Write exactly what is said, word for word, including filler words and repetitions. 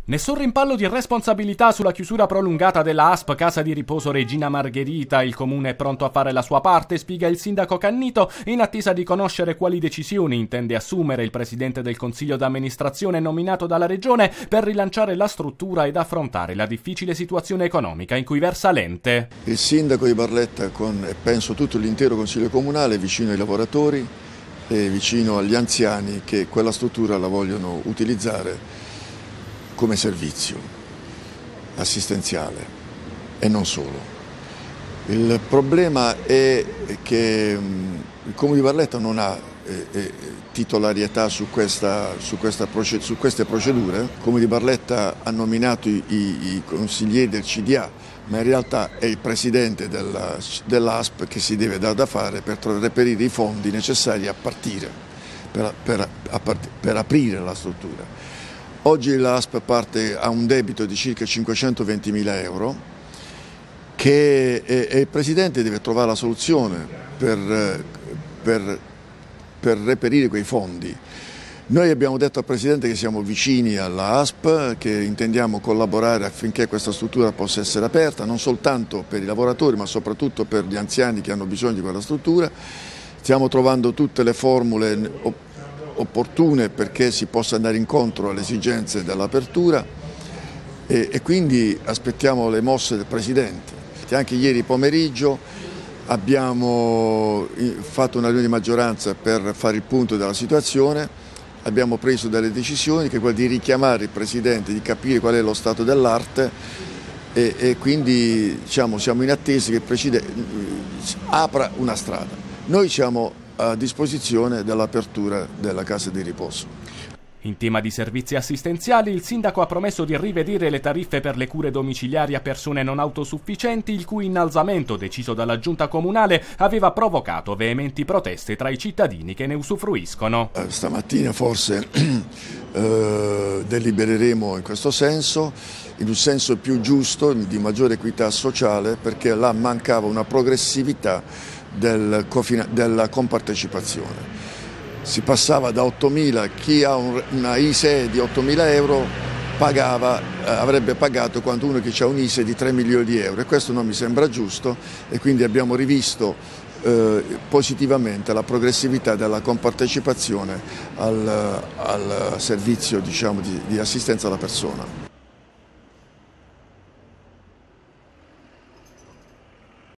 Nessun rimpallo di responsabilità sulla chiusura prolungata della A S P Casa di Riposo Regina Margherita. Il comune è pronto a fare la sua parte, spiega il sindaco Cannito, in attesa di conoscere quali decisioni intende assumere il presidente del consiglio d'amministrazione nominato dalla regione per rilanciare la struttura ed affrontare la difficile situazione economica in cui versa l'ente. Il sindaco di Barletta con, e penso tutto l'intero consiglio comunale, è vicino ai lavoratori e vicino agli anziani che quella struttura la vogliono utilizzare come servizio assistenziale e non solo. Il problema è che il Comune di Barletta non ha eh, eh, titolarietà su, questa, su, questa proced- su queste procedure. Il Comune di Barletta ha nominato i, i consiglieri del C D A, ma in realtà è il presidente della, dell'A S P che si deve dare da fare per reperire i fondi necessari a partire, per, per, a part- per aprire la struttura. Oggi l'A S P parte a un debito di circa cinquecentoventimila euro che e, e il Presidente deve trovare la soluzione per, per, per reperire quei fondi. Noi abbiamo detto al Presidente che siamo vicini alla A S P, che intendiamo collaborare affinché questa struttura possa essere aperta, non soltanto per i lavoratori ma soprattutto per gli anziani che hanno bisogno di quella struttura. Stiamo trovando tutte le formule opportune perché si possa andare incontro alle esigenze dell'apertura e, e quindi aspettiamo le mosse del Presidente. Anche ieri pomeriggio abbiamo fatto una riunione di maggioranza per fare il punto della situazione, abbiamo preso delle decisioni che è quella di richiamare il Presidente, di capire qual è lo stato dell'arte e, e quindi diciamo, siamo in attesa che il Presidente apra una strada. Noi siamo a disposizione dell'apertura della Casa di Riposo. In tema di servizi assistenziali, il sindaco ha promesso di rivedere le tariffe per le cure domiciliari a persone non autosufficienti, il cui innalzamento deciso dalla giunta comunale aveva provocato veementi proteste tra i cittadini che ne usufruiscono. Eh, stamattina forse eh, delibereremo in questo senso, in un senso più giusto, di maggiore equità sociale, perché là mancava una progressività del, della compartecipazione. Si passava da ottomila, chi ha un, una I S E E di ottomila euro pagava, eh, avrebbe pagato quanto uno che ha un I S E E di tre milioni di euro e questo non mi sembra giusto e quindi abbiamo rivisto eh, positivamente la progressività della compartecipazione al, al servizio diciamo, di, di assistenza alla persona.